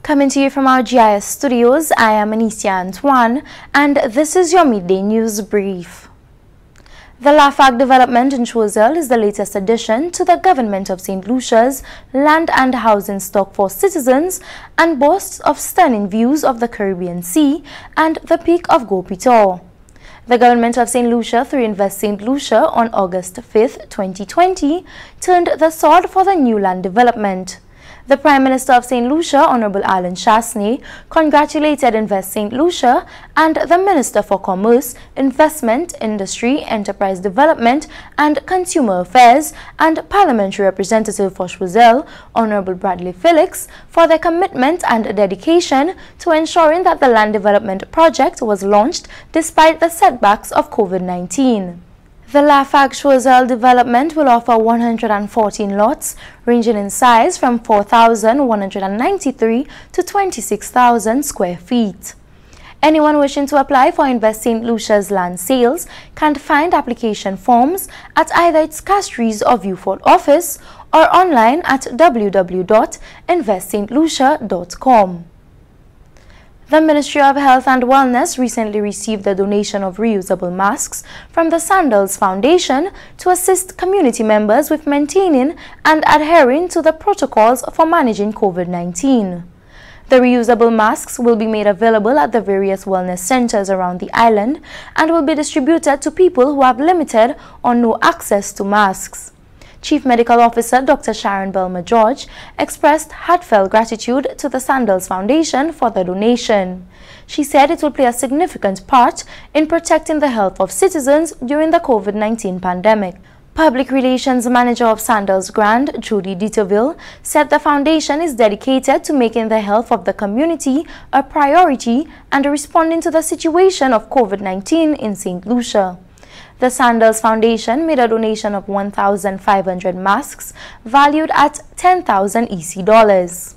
Coming to you from our GIS studios, I am Lucia and this is your midday news brief. The LAFAG development in Choiseul is the latest addition to the government of St. Lucia's land and housing stock for citizens and boasts of stunning views of the Caribbean Sea and the peak of Gopito. The government of St. Lucia, through Invest St. Lucia on August 5, 2020, turned the sword for the new land development. The Prime Minister of St. Lucia, Honorable Alan Chasney, congratulated Invest St. Lucia and the Minister for Commerce, Investment, Industry, Enterprise Development and Consumer Affairs and Parliamentary Representative for Choiseul, Honorable Bradley Felix, for their commitment and dedication to ensuring that the land development project was launched despite the setbacks of COVID-19. The LAFAG Choiseul development will offer 114 lots, ranging in size from 4,193 to 26,000 square feet. Anyone wishing to apply for Invest St. Lucia's land sales can find application forms at either its Castries or Viewfort office or online at www.investstlucia.com. The Ministry of Health and Wellness recently received the donation of reusable masks from the Sandals Foundation to assist community members with maintaining and adhering to the protocols for managing COVID-19. The reusable masks will be made available at the various wellness centers around the island and will be distributed to people who have limited or no access to masks. Chief Medical Officer Dr. Sharon Belma-George expressed heartfelt gratitude to the Sandals Foundation for the donation. She said it will play a significant part in protecting the health of citizens during the COVID-19 pandemic. Public Relations Manager of Sandals Grand, Judy Dieterville, said the foundation is dedicated to making the health of the community a priority and responding to the situation of COVID-19 in St. Lucia. The Sandals Foundation made a donation of 1,500 masks valued at 10,000 EC dollars.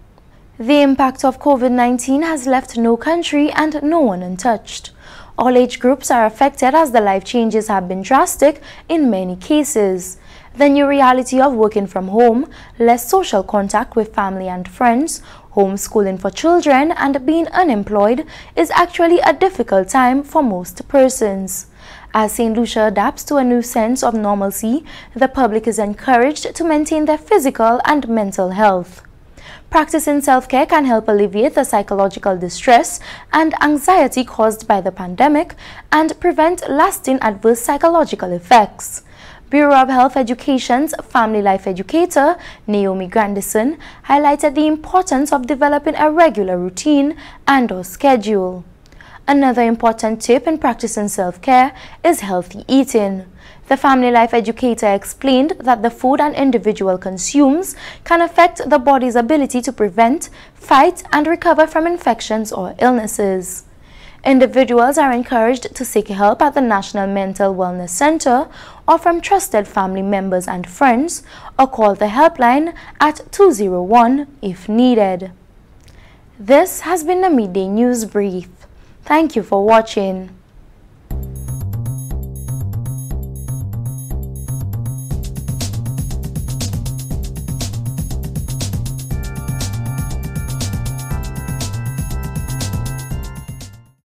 The impact of COVID-19 has left no country and no one untouched. All age groups are affected as the life changes have been drastic in many cases. The new reality of working from home, less social contact with family and friends, homeschooling for children and being unemployed is actually a difficult time for most persons. As St. Lucia adapts to a new sense of normalcy, the public is encouraged to maintain their physical and mental health. Practicing self-care can help alleviate the psychological distress and anxiety caused by the pandemic and prevent lasting adverse psychological effects. Bureau of Health Education's Family Life Educator, Naomi Grandison, highlighted the importance of developing a regular routine and/or schedule. Another important tip in practicing self-care is healthy eating. The Family Life Educator explained that the food an individual consumes can affect the body's ability to prevent, fight, and recover from infections or illnesses. Individuals are encouraged to seek help at the National Mental Wellness Center or from trusted family members and friends, or call the helpline at 201 if needed. This has been the Midday News Brief. Thank you for watching.